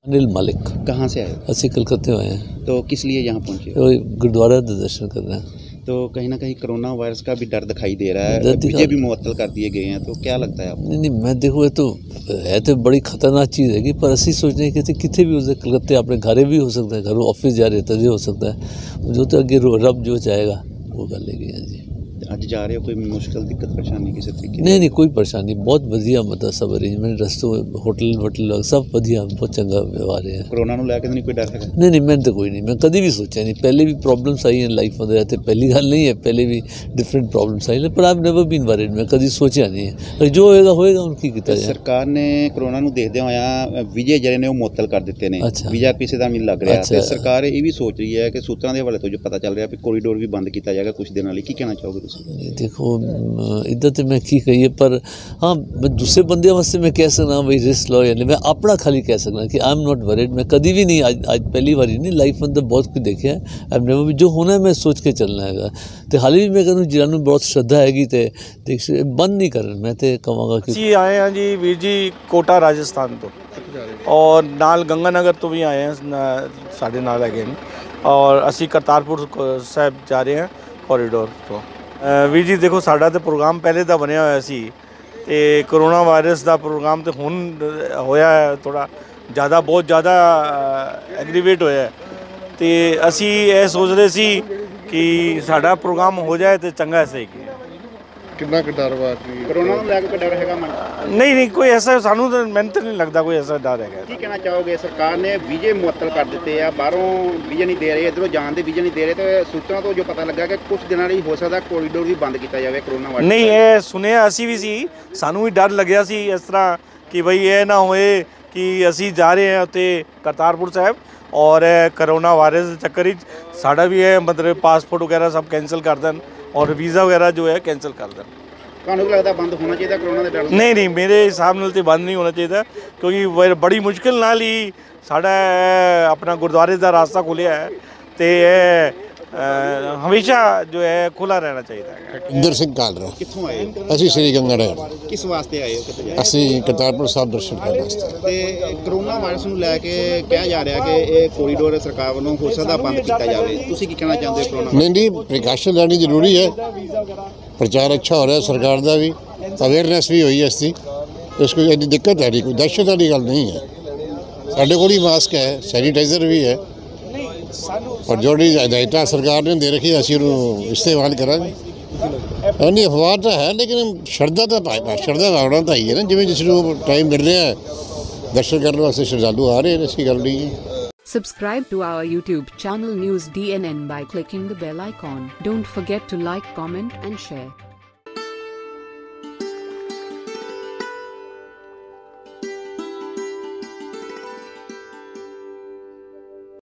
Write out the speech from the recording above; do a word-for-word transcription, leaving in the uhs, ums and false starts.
अनिल मलिक। कहाँ से आए? ਅਸੀਂ कलकत्ते आए हैं। तो किस लिए यहाँ पहुँचे? तो गुरुद्वारा के दर्शन कर रहे हैं। तो कहीं ना कहीं कोरोना वायरस का भी डर दिखाई दे रहा है, डर दिखा- वीजे भी मुअत्तल कर दिए गए हैं, तो क्या लगता है आपको? नहीं नहीं मैं देखो ये तो है तो बड़ी खतरनाक चीज़ है कि पर असी सोचने कि कितने भी हो कलकत्ते अपने घरे भी हो सकता है, घरों ऑफिस जा रहे तभी हो सकता है, जो तो अगे रब जो चाहेगा वो कर लेगी। हाँ जी अज जा रहे हो, कोई मुश्किल दिक्कत परेशानी किसी तरीके? नहीं नहीं कोई परेशानी, बहुत वधिया मतलब सब अरेंजमेंट रस्तों होटल वोटल सब वधिया, बहुत चंगा व्यवहार है। कोरोना ਨੂੰ ਲੈ ਕੇ ਤਾਂ नहीं कोई डर है? नहीं नहीं मैंने तो कोई नहीं, मैं कभी भी सोचा नहीं, पहले भी प्रॉब्लम्स आई हैं लाइफ में रहते, पहली गल नहीं है, पहले भी डिफरेंट प्रॉब्लम्स आई, पर आई नेवर बीन वरीड, मैं कभी सोचा नहीं है, जो होएगा होएगा उनकी किता जाए। ਸਰਕਾਰ ਨੇ ਕੋਰੋਨਾ ਨੂੰ ਦੇਖਦੇ ਹੋਇਆ ਵੀਜ਼ੇ ਜਿਹੜੇ ਨੇ ਉਹ ਮੁਅੱਤਲ ਕਰ ਦਿੱਤੇ ਨੇ, ਅੱਛਾ। ਵੀਜ਼ਾ ਕਿਸੇ ਦਾ ਨਹੀਂ ਲੱਗ ਰਿਹਾ, ਅੱਛਾ। ਤੇ ਸਰਕਾਰ ਇਹ ਵੀ ਸੋਚ ਰਹੀ ਹੈ ਕਿ ਸੂਤਰਾਂ ਦੇ ਹਵਾਲੇ ਤੋਂ ਜੋ ਪਤਾ ਚੱਲ ਰਿਹਾ ਕਿ ਕੋਰੀਡੋਰ ਵੀ ਬੰਦ ਕੀਤਾ ਜਾਏਗਾ ਕੁਝ ਦਿਨਾਂ ਲਈ, ਕੀ ਕਹਿਣਾ ਚਾਹੋਗੇ ਤੁਸੀਂ? नहीं, देखो इधर तो मैं की कही है, पर हाँ मैं दूसरे बंदे वास्ते मैं कह सकना भाई रिस्क लो, यानी मैं अपना खाली कह सकना कि आई एम नॉट वरीड, मैं कभी भी नहीं, आज आज पहली बार ही नहीं लाइफ में तो बहुत कुछ देखे हैं, आई एम नेवर भी, जो होना है मैं सोच के चलना है। तो हाल भी मैं कहूँ जिन्होंने बहुत श्रद्धा हैगी तो देख बंद नहीं कर, मैं तो कहांगा कि जी आए हैं जी वीर जी कोटा राजस्थान तो, और नाल गंगानगर तो भी आए हैं साढ़े नाल है, और असी करतारपुर साहब जा रहे हैं कॉरीडोर तो। ਵੀਰ ਜੀ ਦੇਖੋ ਸਾਡਾ ਤਾਂ ਪ੍ਰੋਗਰਾਮ ਪਹਿਲੇ ਦਾ ਬਣਿਆ ਹੋਇਆ ਸੀ, ਤੇ ਕਰੋਨਾ ਵਾਇਰਸ ਦਾ ਪ੍ਰੋਗਰਾਮ ਤੇ ਹੁਣ ਹੋਇਆ ਹੈ ਥੋੜਾ ਜ਼ਿਆਦਾ, ਬਹੁਤ ਜ਼ਿਆਦਾ ਐਗਰੀਵੇਟ ਹੋਇਆ, ਤੇ ਅਸੀਂ ਇਹ ਸੋਚ ਰਹੇ ਸੀ ਕਿ ਸਾਡਾ ਪ੍ਰੋਗਰਾਮ ਹੋ ਜਾਏ ਤੇ ਚੰਗਾ ਸਹੀ। ਕਿੰਨਾ ਕੁ ਡਰ ਵਾ ਕਿ ਕੋਰੋਨਾ ਨੂੰ ਲੈ ਕੇ ਕੋਈ ਡਰ ਹੈਗਾ ਮਨ? ਨਹੀਂ ਨਹੀਂ ਕੋਈ ਐਸਾ ਸਾਨੂੰ ਤਾਂ, ਮੈਨੂੰ ਤਾਂ ਨਹੀਂ ਲੱਗਦਾ ਕੋਈ ਐਸਾ ਡਰ ਹੈਗਾ। ਕੀ ਕਹਿਣਾ ਚਾਹੋਗੇ? ਸਰਕਾਰ ਨੇ ਵੀਜ਼ੇ ਮੁਅੱਤਲ ਕਰ ਦਿੱਤੇ ਆ, ਬਾਹਰੋਂ ਵੀਜ਼ੇ ਨਹੀਂ ਦੇ ਰਹੇ, ਇੱਧਰੋਂ ਜਾਣ ਦੇ ਵੀਜ਼ੇ ਨਹੀਂ ਦੇ ਰਹੇ, ਤੇ ਸੂਤਰਾਂ ਤੋਂ ਜੋ ਪਤਾ ਲੱਗਾ ਕਿ ਕੁਝ ਦਿਨਾਂ ਲਈ ਹੋ ਸਕਦਾ ਕੋਰੀਡੋਰ ਵੀ ਬੰਦ ਕੀਤਾ ਜਾਵੇ ਕੋਰੋਨਾ ਵਾਇਰਸ। ਨਹੀਂ ਇਹ ਸੁਣਿਆ ਅਸੀਂ ਵੀ ਸੀ, ਸਾਨੂੰ ਵੀ ਡਰ ਲੱਗਿਆ ਸੀ ਇਸ ਤਰ੍ਹਾਂ ਕਿ ਬਈ ਇਹ ਨਾ ਹੋਏ ਕਿ ਅਸੀਂ ਜਾ ਰਹੇ ਹਾਂ ਉੱਥੇ ਕਰਤਾਰਪੁਰ ਸਾਹਿਬ, ਔਰ ਕਰੋਨਾ ਵਾਇਰਸ ਦੇ ਚੱਕਰ ਵਿੱਚ ਸਾਡਾ ਵੀ ਇਹ ਮਤਲਬ ਪਾਸਪੋਰਟ ਵਗੈਰਾ ਸਭ ਕੈਂਸਲ ਕਰ ਦੇਣ, ਔਰ ਵੀਜ਼ਾ ਵਗੈਰਾ ਜੋ ਹੈ ਕੈਂਸਲ ਕਰ ਦੇਣ। ਤੁਹਾਨੂੰ ਲੱਗਦਾ ਬੰਦ ਹੋਣਾ ਚਾਹੀਦਾ ਕੋਰੋਨਾ ਦੇ ਡਰ? ਨਹੀਂ ਨਹੀਂ ਮੇਰੇ ਹਿਸਾਬ ਨਾਲ ਤਾਂ ਬੰਦ ਨਹੀਂ ਹੋਣਾ ਚਾਹੀਦਾ, ਕਿਉਂਕਿ ਬੜੀ ਮੁਸ਼ਕਿਲ ਨਾਲ ਹੀ ਸਾਡਾ ਆਪਣਾ ਗੁਰਦੁਆਰੇ ਦਾ ਰਾਸਤਾ ਖੁੱਲ੍ਹਿਆ ਹੈ, ਤੇ ਇਹ ਹਮੇਸ਼ਾ ਜੋ ਹੈ ਖੁੱਲ੍ਹਾ ਰਹਿਣਾ ਚਾਹੀਦਾ ਹੈ। ਇੰਦਰ ਸਿੰਘ ਕਾਲਰਾ। ਕਿੱਥੋਂ ਆਏ? ਅਸੀਂ ਸ੍ਰੀ ਗੰਗਾਨਗਰ। ਕਿਸ ਵਾਸਤੇ ਆਏ ਹੋ, ਕਿੱਥੇ ਜਾ ਰਹੇ? ਅਸੀਂ ਕਰਤਾਰਪੁਰ ਸਾਹਿਬ ਦਰਸ਼ਨ ਕਰਨ ਵਾਸਤੇ। ਤੇ ਕਰੋਨਾ ਵਾਇਰਸ ਨੂੰ ਲੈ ਕੇ ਕਿਹਾ ਜਾ ਰਿਹਾ ਕਿ ਇਹ ਕੋਰੀਡੋਰ ਸਰਕਾਰ ਵੱਲੋਂ ਹੋ ਸਕਦਾ ਬੰਦ ਕੀਤਾ ਜਾਵੇ, ਤੁਸੀਂ ਕੀ ਕਹਿਣਾ ਚਾਹੁੰਦੇ ਹੋ? ਕਰੋਨਾ ਨਹੀਂ ਨਹੀਂ ਪ੍ਰੀਕਾਸ਼ਨ ਲੈਣੀ ਜ਼ਰੂਰੀ ਹੈ, ਪ੍ਰਚਾਰ ਅੱਛਾ ਹੋ ਰਿਹਾ ਸਰਕਾਰ ਦਾ ਵੀ, ਅਵੇਅਰਨੈਸ ਵੀ ਹੋਈ ਇਸ ਦੀ, ਇਸ ਕੋਈ ਇੰਨੀ ਦਿੱਕਤ ਹੈ ਨਹੀਂ, ਕੋਈ ਦਹਿਸ਼ਤ ਵਾਲੀ ਗੱਲ ਨਹੀਂ ਹੈ। ਸਾਡੇ ਕੋਲ ਹੀ ਮਾਸਕ ਹੈ, ਸੈਨੀਟਾਈਜ਼ਰ ਵੀ ਹੈ, ਔਰ ਜਿਹੜੀ ਹਦਾਇਤਾਂ ਸਰਕਾਰ ਨੇ ਦੇ ਰੱਖੀ ਅਸੀਂ ਉਹਨੂੰ ਇਸਤੇਮਾਲ ਕਰਾਂਗੇ। ਨਹੀਂ ਅਫਵਾਹ ਤਾਂ ਹੈ, ਲੇਕਿਨ ਸ਼ਰਧਾ ਤਾਂ ਸ਼ਰਧਾ ਭਾਵਨਾ ਤਾਂ ਹੀ ਹੈ ਨਾ, ਜਿਵੇਂ ਜਿਸ ਨੂੰ ਟਾਈਮ ਮਿਲ ਰਿਹਾ ਹੈ ਦਰਸ਼ਨ ਕਰਨ ਵਾਸਤੇ ਸ਼ਰਧਾਲੂ ਆ ਰਹੇ ਨੇ, ਐਸੀ ਗੱਲ ਨਹੀਂ ਹੈ। Subscribe to our YouTube channel News D N N by clicking the bell icon. Don't forget to like, comment and share.